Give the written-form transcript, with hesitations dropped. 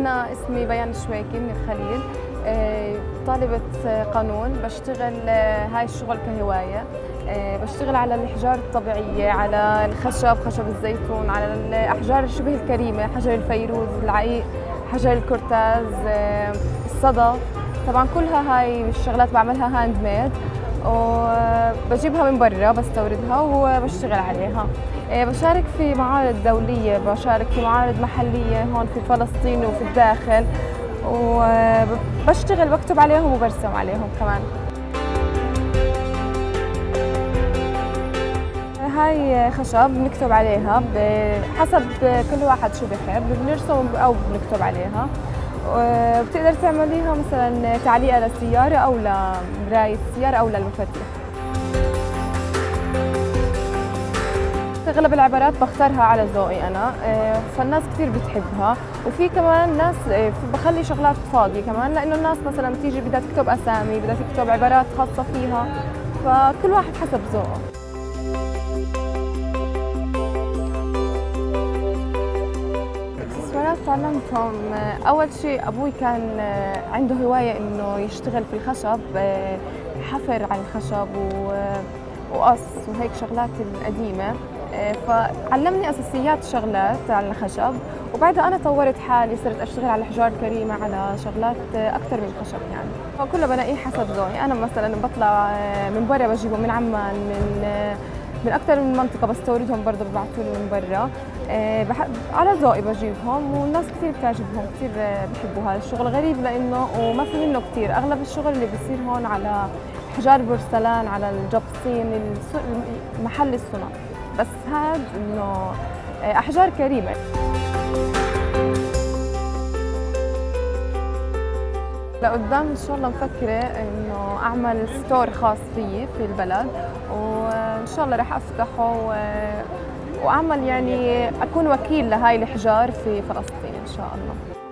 أنا اسمي بيان الشويكي من الخليل، طالبة قانون. بشتغل هاي الشغل كهواية. بشتغل على الأحجار الطبيعية، على الخشب، خشب الزيتون، على الأحجار شبه الكريمة، حجر الفيروز، العقيق، حجر الكرتاز، الصدف. طبعا كلها هاي الشغلات بعملها هاند ميد، وبجيبها من برا، بستوردها وبشتغل عليها. بشارك في معارض دولية، بشارك في معارض محلية هون في فلسطين وفي الداخل، وبشتغل بكتب عليهم وبرسم عليهم كمان. هاي خشب بنكتب عليها حسب كل واحد شو بحب، بنرسم أو بنكتب عليها. وبتقدر تعمليها مثلا تعليقة للسيارة أو لمراية السيارة أو للمفاتيح. اغلب العبارات بختارها على ذوقي انا، فالناس كثير بتحبها. وفي كمان ناس بخلي شغلات فاضيه كمان، لانه الناس مثلا بتيجي بدها تكتب اسامي، بدها تكتب عبارات خاصه فيها، فكل واحد حسب ذوقه. اكسسوارات تعلمتهم، اول شيء ابوي كان عنده هوايه انه يشتغل في الخشب، حفر على الخشب وقص وهيك شغلات القديمه. فعلمني اساسيات شغلات على الخشب، وبعدها انا طورت حالي، صرت اشتغل على احجار كريمه، على شغلات اكثر من الخشب يعني. فكله بلاقيه حسب ذوقي. انا مثلا بطلع من برا، بجيبهم من عمان، من اكثر من منطقه، بستوردهم برضه ببعثوا لي من برا. على ذوقي بجيبهم، والناس كثير بتعجبهم، كثير بحبوا هذا الشغل. غريب لانه وما في منه كثير، اغلب الشغل اللي بيصير هون على احجار بورسلان، على الجبصين، محل الصنع. بس هذا انه احجار كريمه. لقدام ان شاء الله مفكره انه اعمل ستور خاص فيي في البلد، وان شاء الله رح افتحه واعمل يعني اكون وكيل لهاي الاحجار في فلسطين ان شاء الله.